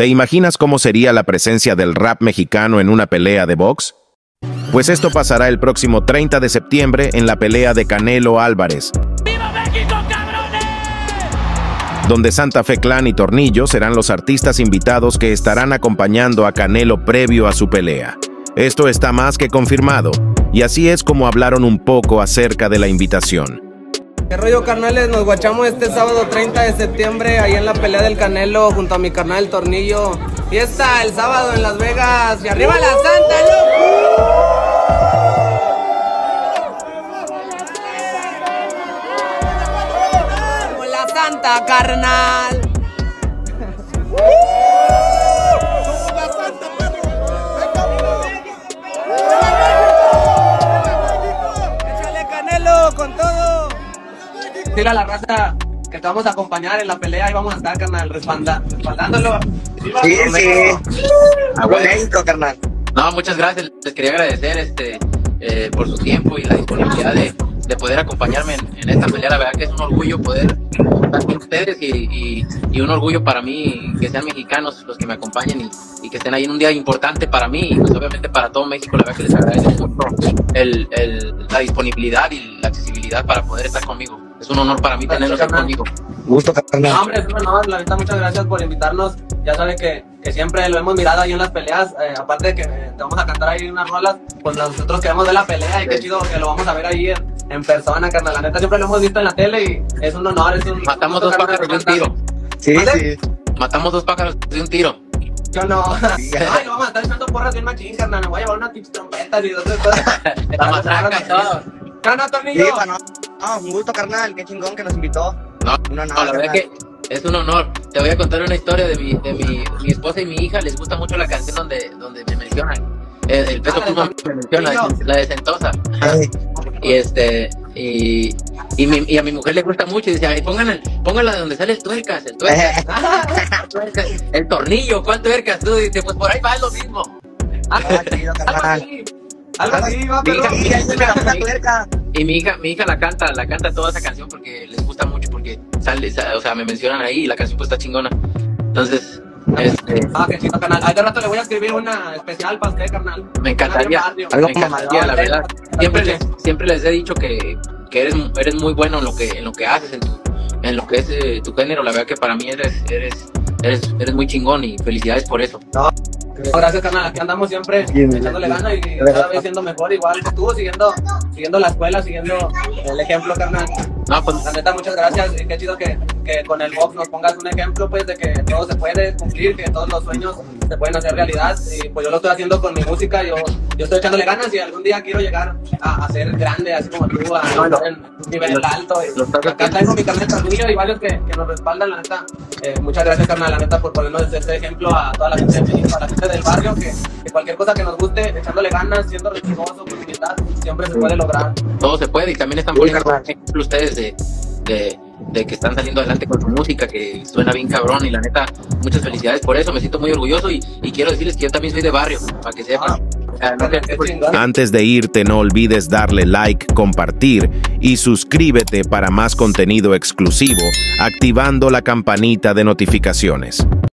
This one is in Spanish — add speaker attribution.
Speaker 1: ¿Te imaginas cómo sería la presencia del rap mexicano en una pelea de box? Pues esto pasará el próximo 30 de septiembre en la pelea de Canelo Álvarez,
Speaker 2: ¡Viva México, cabrones!
Speaker 1: donde Santa Fe Clan y Tornillo serán los artistas invitados que estarán acompañando a Canelo previo a su pelea. Esto está más que confirmado, y así es como hablaron un poco acerca de la invitación.
Speaker 3: ¿Qué rollo, carnales? Nos guachamos este sábado 30 de septiembre ahí en la pelea del Canelo junto a mi carnal el Tornillo. Fiesta el sábado en Las Vegas y arriba la Santa, loco. Como la Santa, carnal. Échale, Canelo, con todo. Dile a la raza que te vamos a acompañar en la pelea y vamos a estar, carnal, respaldándolo.
Speaker 4: Sí, sí. A buen México, carnal.
Speaker 5: No, muchas gracias. Les quería agradecer por su tiempo y la disponibilidad de poder acompañarme en esta pelea. La verdad que es un orgullo poder estar con ustedes y un orgullo para mí que sean mexicanos los que me acompañen y que estén ahí en un día importante para mí y pues obviamente para todo México. La verdad que les agradezco mucho la disponibilidad y la accesibilidad para poder estar conmigo. Es un honor para mí tenerlos aquí conmigo.
Speaker 4: Gusto, carnal.
Speaker 3: No, hombre, es un honor, la neta, muchas gracias por invitarnos. Ya saben que siempre lo hemos mirado ahí en las peleas, aparte de que te vamos a cantar ahí unas rolas, pues nosotros queremos ver la pelea y qué chido que lo vamos a ver ahí en persona, carnal. La neta, siempre lo hemos visto en la tele y es un honor, es un...
Speaker 5: Matamos dos pájaros de un tiro.
Speaker 4: Sí,
Speaker 3: ¿Vale?
Speaker 4: sí.
Speaker 5: Matamos dos pájaros de un tiro.
Speaker 3: Yo no. Ay, lo vamos a estar echando porras bien machín, carnal. Me voy a llevar unas tips trompetas y otras cosas.
Speaker 5: La matraca y todo.
Speaker 3: ¿Qué onda,
Speaker 4: Sí,
Speaker 3: Tornillo?
Speaker 4: no, un gusto, carnal. Qué chingón que nos invitó.
Speaker 5: No,
Speaker 4: Un honor,
Speaker 5: no, la verdad
Speaker 4: carnal.
Speaker 5: que es un honor. Te voy a contar una historia de mi esposa y mi hija. Les gusta mucho la canción donde me mencionan. El Peso Pluma me menciona, la de Sentosa.
Speaker 4: Ay,
Speaker 5: Y a mi mujer le gusta mucho y dice, ay, póngala de donde sale el tuercas. El Tornillo, ¿cuál tuercas? Tú dices, pues por ahí va lo mismo.
Speaker 4: chido,
Speaker 3: Algo
Speaker 4: carnal.
Speaker 3: así. Algo así, va,
Speaker 5: Mi
Speaker 3: pero...
Speaker 5: hija, y mi hija la canta toda esa canción porque les gusta mucho, porque o sea, me mencionan ahí y la canción pues está chingona. Entonces,
Speaker 3: qué chido, carnal. Ahí de rato le voy a escribir una especial para usted, carnal.
Speaker 5: me encantaría,
Speaker 4: Algo
Speaker 5: me encantaría, la verdad. Siempre les he dicho que eres muy bueno en lo que haces, en lo que es tu género. La verdad que para mí eres muy chingón y felicidades por eso.
Speaker 3: No, gracias, carnal. Aquí andamos siempre echándole ganas y cada vez siendo mejor, igual que tú, siguiendo la escuela, siguiendo el ejemplo, carnal.
Speaker 5: No, pues,
Speaker 3: La neta, muchas gracias. Y qué chido que con el box nos pongas un ejemplo, pues, de que todo se puede cumplir, que todos los sueños se pueden hacer realidad. Y pues yo lo estoy haciendo con mi música. Yo estoy echándole ganas y algún día quiero llegar a ser grande, así como tú, a estar en un nivel alto. Y acá traigo mi carnal Tornillo y varios que nos respaldan, la neta. Muchas gracias, carnal, la neta, por ponernos este ejemplo a toda la gente de México, a la gente del barrio, que cualquier cosa que nos guste, echándole ganas, siendo respetuoso, con humildad, siempre se puede lograr.
Speaker 5: todo se puede y también están poniendo ejemplo ustedes de que están saliendo adelante con su música, que suena bien cabrón y la neta, muchas felicidades por eso. Me siento muy orgulloso y quiero decirles que yo también soy de barrio, para que sepan.
Speaker 1: Antes de irte, no olvides darle like, compartir y suscríbete para más contenido exclusivo, activando la campanita de notificaciones.